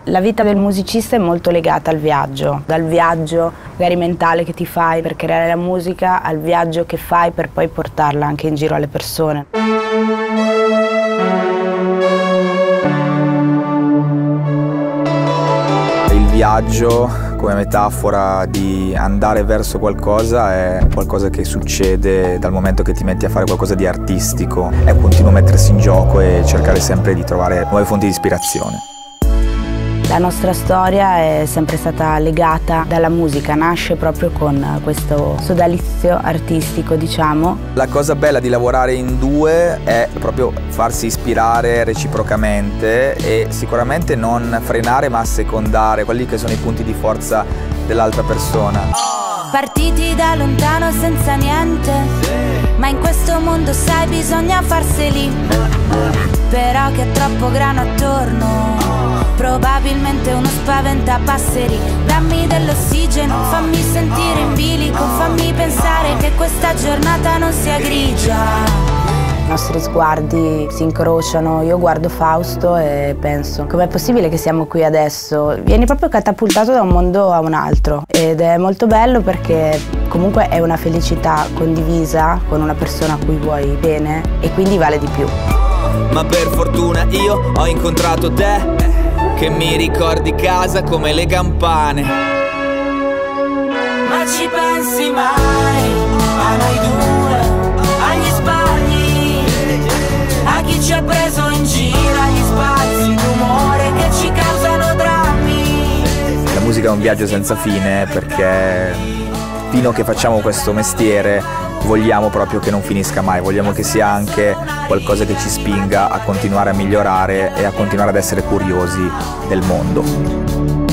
La vita del musicista è molto legata al viaggio, dal viaggio magari mentale che ti fai per creare la musica al viaggio che fai per poi portarla anche in giro alle persone. Il viaggio come metafora di andare verso qualcosa è qualcosa che succede dal momento che ti metti a fare qualcosa di artistico. È continuo mettersi in gioco e cercare sempre di trovare nuove fonti di ispirazione. La nostra storia è sempre stata legata dalla musica, nasce proprio con questo sodalizio artistico, diciamo. La cosa bella di lavorare in due è proprio farsi ispirare reciprocamente e sicuramente non frenare ma assecondare quelli che sono i punti di forza dell'altra persona. Partiti da lontano senza niente, ma in questo mondo sai bisogna farseli. Però che è troppo grano attorno, probabilmente uno spaventapasseri. Dammi dell'ossigeno, fammi sentire in bilico, fammi pensare che questa giornata non sia grigia. I nostri sguardi si incrociano, io guardo Fausto e penso com'è possibile che siamo qui adesso? Vieni proprio catapultato da un mondo a un altro ed è molto bello perché comunque è una felicità condivisa con una persona a cui vuoi bene e quindi vale di più. Ma per fortuna io ho incontrato te, che mi ricordi casa come le campane. Ma ci pensi mai a noi due, agli sbagli, a chi ci ha preso in giro, agli spazi d'umore che ci causano drammi. La musica è un viaggio senza fine perché fino a che facciamo questo mestiere vogliamo proprio che non finisca mai, vogliamo che sia anche qualcosa che ci spinga a continuare a migliorare e a continuare ad essere curiosi del mondo.